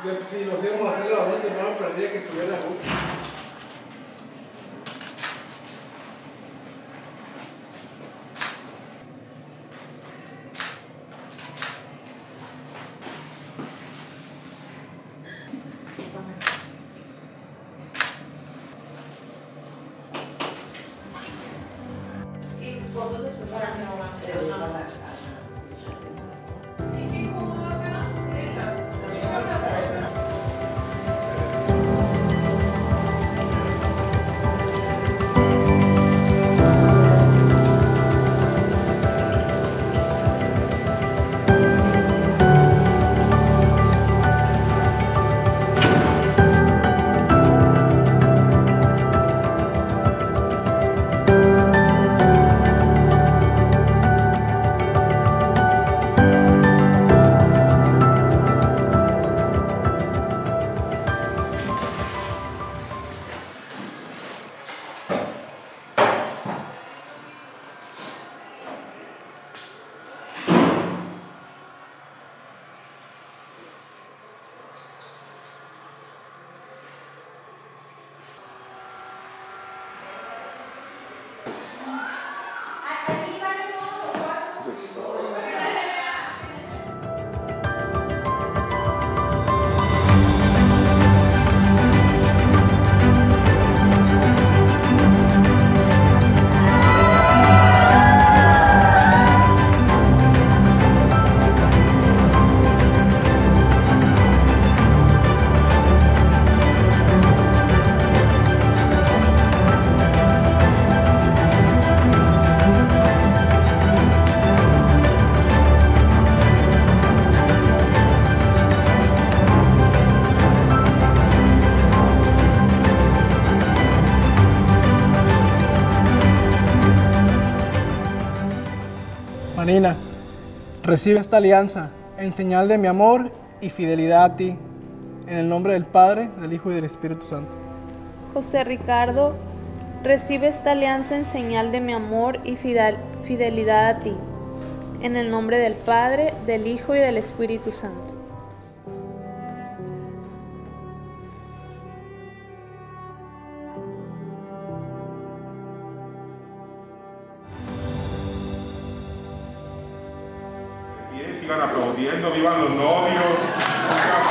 si nos íbamos a hacer la bastante temprano, pero el día que estuviera a gusto. Y fotos después para que no van. Marina, recibe esta alianza en señal de mi amor y fidelidad a ti, en el nombre del Padre, del Hijo y del Espíritu Santo. José Ricardo, recibe esta alianza en señal de mi amor y fidelidad a ti, en el nombre del Padre, del Hijo y del Espíritu Santo. Sigan aplaudiendo, vivan los novios.